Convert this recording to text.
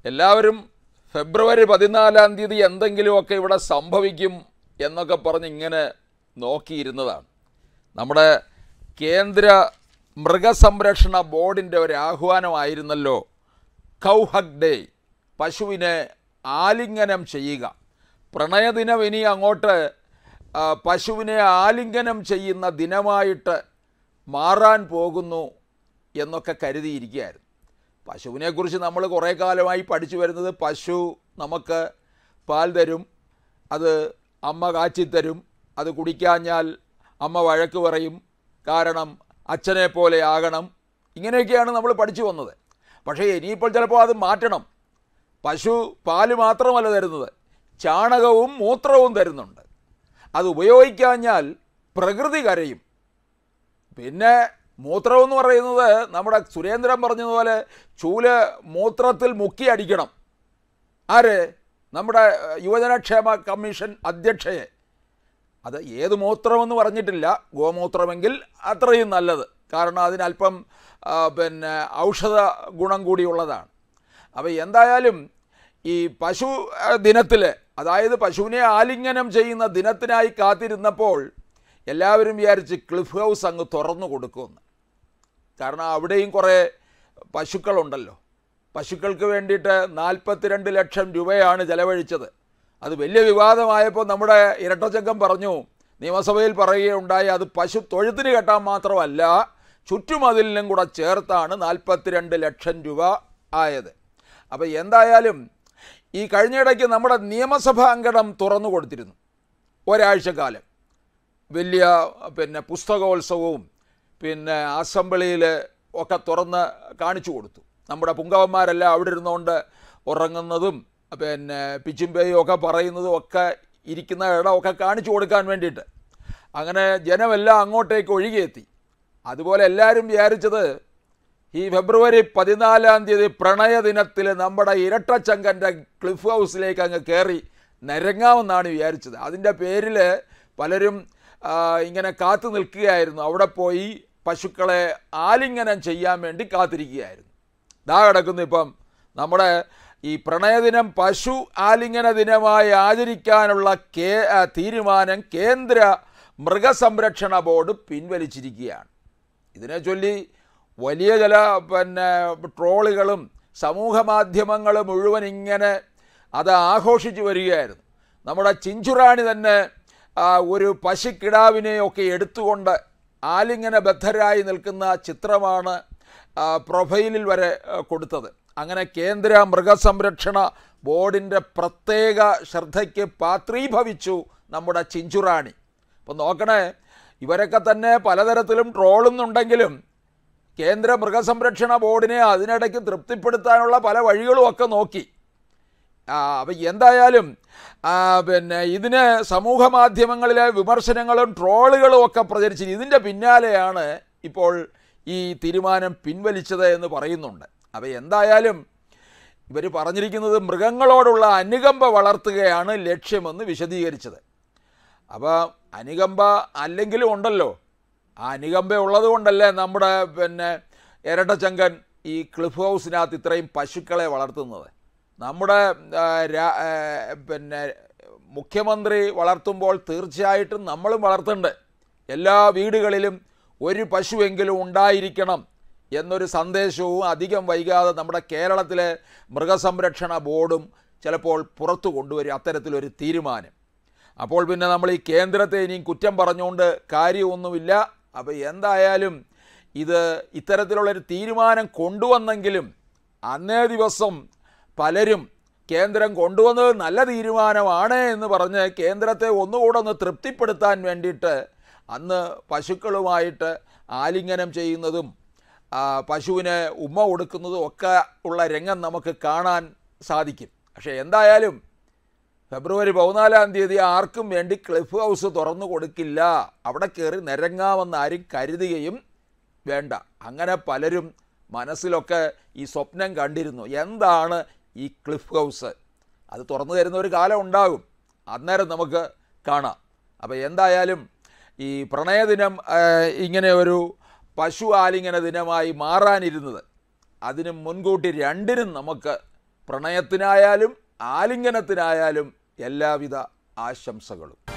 എല്ലാവരും ഫെബ്രുവരി 14-ാം തീയതി എന്തെങ്കിലുമൊക്കെ ഇവിടെ സംഭവിക്കും എന്നൊക്കെ പറഞ്ഞ് ഇങ്ങനെ നോക്കിയിരുന്നതാണ്. നമ്മുടെ കേന്ദ്ര മൃഗസംരക്ഷണ ബോർഡിൻ്റെ ഒരു ആഹ്വാനമായിരുന്നല്ലോ കൗ ഹഗ് ഡേ, പശുവിനെ ആലിംഗനം ചെയ്യുക. പ്രണയദിനം ഇനി അങ്ങോട്ട് പശുവിനെ ആലിംഗനം ചെയ്യുന്ന ദിനമായിട്ട് മാറാൻ പോകുന്നു എന്നൊക്കെ കരുതിയിരിക്കുകയായിരുന്നു. പശുവിനെക്കുറിച്ച് നമ്മൾ കുറേ കാലമായി പഠിച്ചു വരുന്നത് പശു നമുക്ക് പാൽ തരും, അത് അമ്മ കാച്ചിത്തരും, അത് കുടിക്കാഞ്ഞാൽ അമ്മ വഴക്ക് പറയും, കാരണം അച്ഛനെ പോലെ ആകണം, ഇങ്ങനെയൊക്കെയാണ് നമ്മൾ പഠിച്ചു വന്നത്. പക്ഷേ ഇനിയിപ്പോൾ ചിലപ്പോൾ അത് മാറ്റണം. പശു പാല് മാത്രമല്ല തരുന്നത്, ചാണകവും മൂത്രവും തരുന്നുണ്ട്. അത് ഉപയോഗിക്കാഞ്ഞാൽ പ്രകൃതി കരയും. പിന്നെ മൂത്രമെന്ന് പറയുന്നത് നമ്മുടെ സുരേന്ദ്രൻ പറഞ്ഞതുപോലെ ചൂല് മൂത്രത്തിൽ മുക്കി അടിക്കണം. ആര്? നമ്മുടെ യുവജനക്ഷേമ കമ്മീഷൻ അധ്യക്ഷയെ. അത് ഏത് മൂത്രമെന്ന് പറഞ്ഞിട്ടില്ല, ഗോമൂത്രമെങ്കിൽ അത്രയും നല്ലത്, കാരണം അതിനല്പം ഔഷധ ഗുണം കൂടിയുള്ളതാണ്. അപ്പോൾ എന്തായാലും ഈ പശു ദിനത്തിൽ, അതായത് പശുവിനെ ആലിംഗനം ചെയ്യുന്ന ദിനത്തിനായി കാത്തിരുന്നപ്പോൾ എല്ലാവരും വിചാരിച്ച് ക്ലിഫ് ഹൗസ് അങ്ങ് തുറന്നു കൊടുക്കുമെന്ന്. കാരണം അവിടെയും കുറേ പശുക്കളുണ്ടല്ലോ. പശുക്കൾക്ക് വേണ്ടിയിട്ട് 42 ലക്ഷം രൂപയാണ് ചെലവഴിച്ചത്. അത് വലിയ വിവാദമായപ്പോൾ നമ്മുടെ ഇരട്ടച്ചക്കം പറഞ്ഞു, നിയമസഭയിൽ പറയുകയുണ്ടായി, അത് പശു തൊഴുത്തിന് കെട്ടാൻ മാത്രമല്ല ചുറ്റുമതിലിനും കൂടെ ചേർത്താണ് 42 ലക്ഷം രൂപ ആയത്. അപ്പോൾ എന്തായാലും ഈ കഴിഞ്ഞിടയ്ക്ക് നമ്മുടെ നിയമസഭാ അങ്കണം തുറന്നു കൊടുത്തിരുന്നു. ഒരാഴ്ചക്കാലം വലിയ പുസ്തകോത്സവവും അസംബ്ലിയിൽ ഒക്കെ തുറന്ന് കാണിച്ചു കൊടുത്തു. നമ്മുടെ പുങ്കവന്മാരെല്ലാം അവിടെ ഇരുന്നുകൊണ്ട് ഉറങ്ങുന്നതും പിച്ചുംപേയും ഒക്കെ പറയുന്നതും ഒക്കെ ഇരിക്കുന്ന ഇടമൊക്കെ കാണിച്ചു കൊടുക്കാൻ വേണ്ടിയിട്ട്. അങ്ങനെ ജനമെല്ലാം അങ്ങോട്ടേക്ക് ഒഴുകിയെത്തി. അതുപോലെ എല്ലാവരും വിചാരിച്ചത് ഈ ഫെബ്രുവരി 14-ാം തീയതി പ്രണയദിനത്തിൽ നമ്മുടെ ഇരട്ടച്ചങ്കൻ്റെ ക്ലിഫ് ഹൗസിലേക്ക് അങ്ങ് കയറി നിരങ്ങാമെന്നാണ് വിചാരിച്ചത്. അതിൻ്റെ പേരിൽ പലരും ഇങ്ങനെ കാത്തു നിൽക്കുകയായിരുന്നു. അവിടെ പോയി പശുക്കളെ ആലിംഗനം ചെയ്യാൻ വേണ്ടി കാത്തിരിക്കുകയായിരുന്നു. ദാ കിടക്കുന്നു ഇപ്പം നമ്മുടെ ഈ പ്രണയദിനം പശു ആലിംഗന ദിനമായി ആചരിക്കാനുള്ള തീരുമാനം കേന്ദ്ര മൃഗസംരക്ഷണ ബോർഡ് പിൻവലിച്ചിരിക്കുകയാണ്. ഇതിനെ ചൊല്ലി വലിയ ചില ട്രോളുകളും സമൂഹ മാധ്യമങ്ങൾ മുഴുവൻ ഇങ്ങനെ അത് ആഘോഷിച്ചു വരികയായിരുന്നു. നമ്മുടെ ചിഞ്ചുറാണി തന്നെ ഒരു പശുക്കിടാവിനെയൊക്കെ എടുത്തുകൊണ്ട് ആലിംഗന ബദ്ധരായി നിൽക്കുന്ന ചിത്രമാണ് പ്രൊഫൈലിൽ വരെ കൊടുത്തത്. അങ്ങനെ കേന്ദ്ര മൃഗസംരക്ഷണ ബോർഡിൻ്റെ പ്രത്യേക ശ്രദ്ധയ്ക്ക് പാത്രീഭവിച്ചു നമ്മുടെ ചിഞ്ചുറാണി. അപ്പം നോക്കണേ, ഇവരൊക്കെ തന്നെ പലതരത്തിലും ട്രോളുന്നുണ്ടെങ്കിലും കേന്ദ്ര മൃഗസംരക്ഷണ ബോർഡിനെ അതിനിടയ്ക്ക് തൃപ്തിപ്പെടുത്താനുള്ള പല വഴികളുമൊക്കെ നോക്കി. അപ്പം എന്തായാലും ഇതിന് സമൂഹ മാധ്യമങ്ങളിലെ വിമർശനങ്ങളും ട്രോളുകളും ഒക്കെ പ്രചരിച്ചു. ഇതിൻ്റെ പിന്നാലെയാണ് ഇപ്പോൾ ഈ തീരുമാനം പിൻവലിച്ചത് എന്ന് പറയുന്നുണ്ട്. അപ്പോൾ എന്തായാലും ഇവർ പറഞ്ഞിരിക്കുന്നത് മൃഗങ്ങളോടുള്ള അനുകമ്പ വളർത്തുകയാണ് ലക്ഷ്യമെന്ന് വിശദീകരിച്ചത്. അപ്പോൾ അനുകമ്പ അല്ലെങ്കിലും ഉണ്ടല്ലോ, ആ അനുകമ്പ ഉള്ളത് കൊണ്ടല്ലേ നമ്മുടെ ഇരട്ടച്ചങ്കൻ ഈ ക്ലിഫ് ഹൗസിനകത്ത് ഇത്രയും പശുക്കളെ വളർത്തുന്നത്. നമ്മുടെ മുഖ്യമന്ത്രി വളർത്തുമ്പോൾ തീർച്ചയായിട്ടും നമ്മളും വളർത്തുന്നുണ്ട്. എല്ലാ വീടുകളിലും ഒരു പശുവെങ്കിലും ഉണ്ടായിരിക്കണം എന്നൊരു സന്ദേശവും അധികം വൈകാതെ നമ്മുടെ കേരളത്തിലെ മൃഗസംരക്ഷണ ബോർഡും ചിലപ്പോൾ പുറത്തു കൊണ്ടുവരും അത്തരത്തിലൊരു തീരുമാനം. അപ്പോൾ പിന്നെ നമ്മൾ ഈ കേന്ദ്രത്തെ ഇനിയും കുറ്റം പറഞ്ഞുകൊണ്ട് കാര്യമൊന്നുമില്ല. അപ്പോൾ എന്തായാലും ഇത് ഇത്തരത്തിലുള്ളൊരു തീരുമാനം കൊണ്ടുവന്നെങ്കിലും അന്നേ ദിവസം പലരും കേന്ദ്രം കൊണ്ടുവന്നത് നല്ല തീരുമാനമാണ് എന്ന് പറഞ്ഞ് കേന്ദ്രത്തെ ഒന്നുകൂടെ ഒന്ന് തൃപ്തിപ്പെടുത്താൻ വേണ്ടിയിട്ട് അന്ന് പശുക്കളുമായിട്ട് ആലിംഗനം ചെയ്യുന്നതും പശുവിന് ഉമ്മ കൊടുക്കുന്നതും ഒക്കെ ഉള്ള രംഗം നമുക്ക് കാണാൻ സാധിക്കും. പക്ഷേ എന്തായാലും ഫെബ്രുവരി 14-ാം തീയതി ആർക്കും വേണ്ടി ക്ലിഫ് ഹൗസ് തുറന്നു കൊടുക്കില്ല, അവിടെ കയറി നിരങ്ങാമെന്ന് ആരും കരുതുകയും വേണ്ട. അങ്ങനെ പലരും മനസ്സിലൊക്കെ ഈ സ്വപ്നം കണ്ടിരുന്നു, എന്താണ് ഈ ക്ലിഫ് ഹൗസ്, അത് തുറന്നു തരുന്ന ഒരു കാലം ഉണ്ടാകും, അന്നേരം നമുക്ക് കാണാം. അപ്പോൾ എന്തായാലും ഈ പ്രണയദിനം ഇങ്ങനെ ഒരു പശു ആലിംഗന ദിനമായി മാറാനിരുന്നത് അതിന് മുൻകൂട്ടി രണ്ടിനും നമുക്ക് പ്രണയത്തിനായാലും ആലിംഗനത്തിനായാലും എല്ലാവിധ ആശംസകളും.